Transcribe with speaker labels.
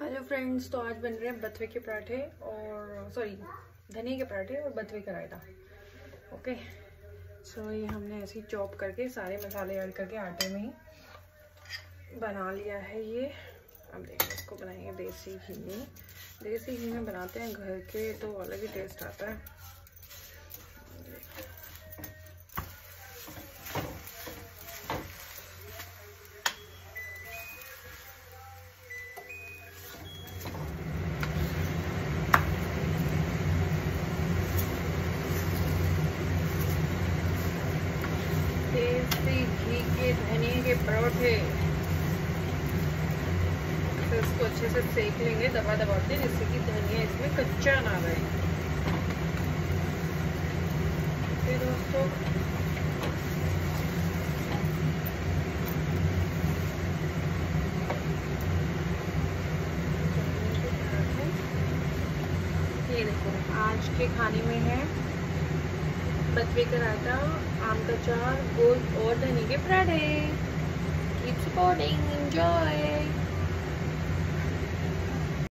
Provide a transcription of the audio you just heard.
Speaker 1: Hello friends, तो आज बन रहे हैं बथुए के पराठे और धनिया के पराठे और बथुए का रायता। ओके, सो ये हमने ऐसे ही चॉप करके सारे मसाले ऐड करके आटे में ही बना लिया है ये। अब देखिए, इसको बनाएंगे देसी घी में। देसी घी में बनाते हैं घर के तो अलग ही टेस्ट आता है। देसी घी के धनिया के पराठे, तो इसको अच्छे से सेक लेंगे दबा दबा के, जिससे कि धनिया इसमें कच्चा ना रहे। ओके दोस्तों, ये देखो आज के खाने में है बथुए का रायता, आम का अचार, गोश्त और धनिया के पराठे। Keep supporting, enjoy.